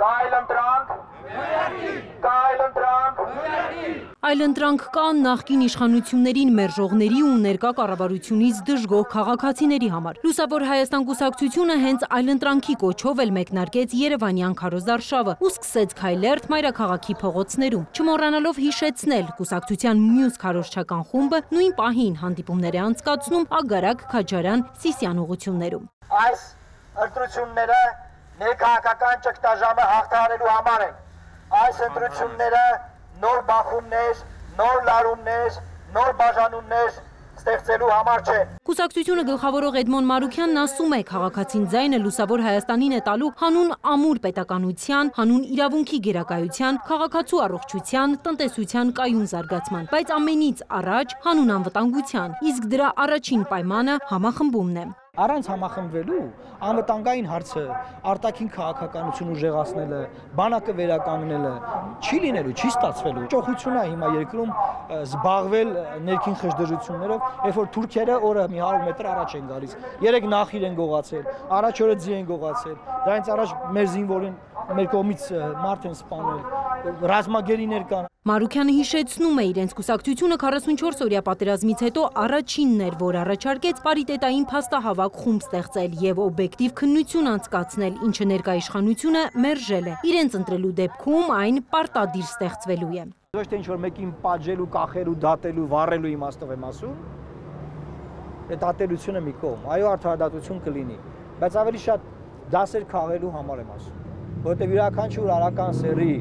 Այլընտրանք կան նախկին իշխանություններին մերժողների ու ներկա կառավարությունից դժգոհ քաղաքացիների համար։ Լուսավոր Հայաստան կուսակցությունը հենց այլընտրանքի կոչով էլ մեկնարկեց Երևանյան քարոզարշավը ու սկսեց քայլերթ մայրաքաղաքի փողոցներում, չմոռանալով հիշեցնել կուսակցության մյուս քարոզչական խումբը նույն պահին հանդիպումներ է անցկացնում Ագարակ, Քաջարյան, Սիսիան ուղղություններում։ Այս ընտրությունները ներքաղաքական ճգնաժամը հաղթահարելու համար են։ Այս ընտրությունները նոր բախումներ, նոր լարումներ, նոր բաժանումներ ստեղծելու համար չէ։ Կուսակցությունը գլխավորող Էդմոն Մարուքյանն ասում է, քաղաքացին ձայնը Լուսավոր Հայաստանին է տալու հանուն ամուր պետականության, հանուն իրավունքի գերակայության, քաղաքացու առողջության, տնտեսության կայուն զարգացման, բայց ամենից առաջ հանուն անվտանգության, իսկ դրա առաջին պայմանը համախմբումն է։ Առանց համախմբվելու անվտանգային հարցը, արտաքին քաղաքականություն ուժեղացնելը, բանակը վերականգնելը չի լինելու, չի ստացվելու։ Ճոխություն է հիմա երկրում զբաղվել ներքին խժդժություններով, երբ որ թուրքերը օրը մի 100 մետր առաջ են գալիս։ Երեք նախիր են գողացել, առաջ օրը ձի են գողացել, դրանից առաջ մեր զինվորին մեր կողմից մարդ են սպանել, ռազմագերիներ կան։ Մարուքյանը հիշեցնում է, իրենց կուսակցությունը 44-օրյա պատերազմից հետո առաջինն էր, որ առաջարկեց պարիտետային փաստահավաք խումբ ստեղծել եւ օբյեկտիվ քննություն անցկացնել, ինչը ներկա իշխանությունը մերժել է։ Իրենց ընտրելու դեպքում այն պարտադիր ստեղծվելու է։ Ոչ թե ինչ-որ մեկին պատժելու, կախելու, դատելու, վառելու իմաստով եմ ասում։ Այդ ատելությունը մի կողմ, այո, արդարադատություն կլինի, բայց ավելի շատ դասեր քաղելու համար եմ ասում, որովհետեւ յուրաքանչյուր արական սերի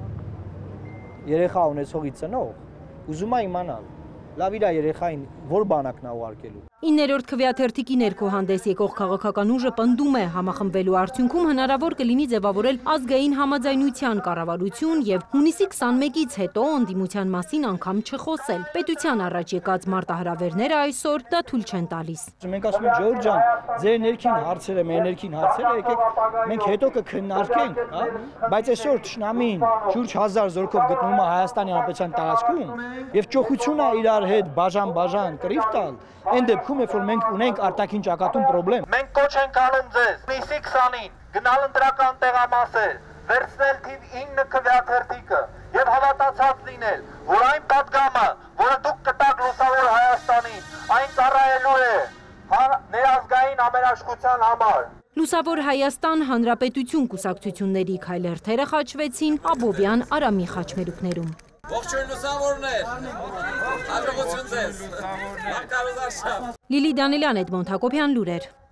երեխա ունեցողի ծնող ուզում է իմանալ, լավ իր երեխային որ բանակն է ուղարկելու։ 9-րդ քվեաթերթիկի ներքո հանդես եկող քաղաքական ուժը պնդում է, համախմբվելու արդյունքում հնարավոր կլինի ձևավորել ազգային համաձայնության կառավարություն եւ հունիսի 21-ից հետո ընդդիմության մասին անգամ չխոսել։ Պետության առաջ եկած մարտահրավերները այսօր դա թույլ չեն տալիս։ Մենք ասում ենք Ժողովուրդ ջան, ձեր ներքին հարցերը, մեր ներքին հարցերը եկեք մենք հետո կքննարկենք, հա, բայց այսօր ճշնամին շուրջ 1000 զորքով գտնվում է Հայաստանի Հանրապետության տարածքում եւ ճոխություն է իրար հետ բաժան կռիվ տալ, այն դեպքում երբ որ մենք ունենք արտաքին ճակատում խնդրեմ։ Մենք կոչ ենք անում ձեզ հունիսի 20-ին գնալ ընտրական տեղամասեր, վերցնել թիվ 9 քվեաթերթիկը եւ հավատացած լինել, որ այն պատգամը, որը դուք կտաք Լուսավոր Հայաստանին, այն ծառայելու է ներազգային ամենաշխության համար։ Լուսավոր Հայաստան Հանրապետություն կուսակցությունների քայլերթերը խաչվեցին Աբովյան Արամի խաչմերուկներում։ Ողջույն լուսավորներ, հաջողություն ձեզ, Լիլի Դանիելյան, Էդմոնդ Հակոբյան, լուրեր։